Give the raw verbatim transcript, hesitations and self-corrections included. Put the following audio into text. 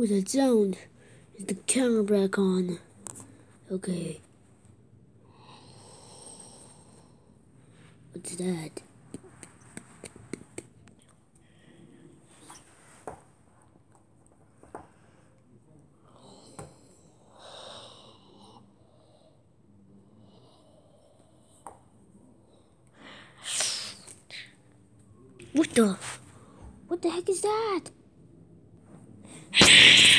With that sound, is the camera back on? Okay. What's that? What the? What the heck is that?